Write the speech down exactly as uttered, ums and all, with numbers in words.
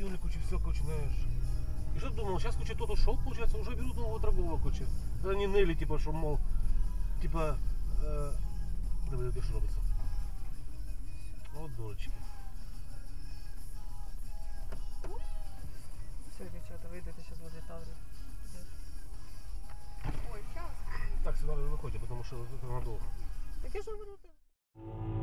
кинули кучу всего, кучу, знаешь. И что думал, сейчас куча тот ушел, получается, уже берут нового торгового кучу. Да они ныли, типа, что, мол, типа, э, давай, давай, что робится. Вот дурочки. Все, дівчата, вийдете зараз возле Таврії. Ой, сейчас. Так, сюда выходите, потому что это надолго. Так я ж говорю, ти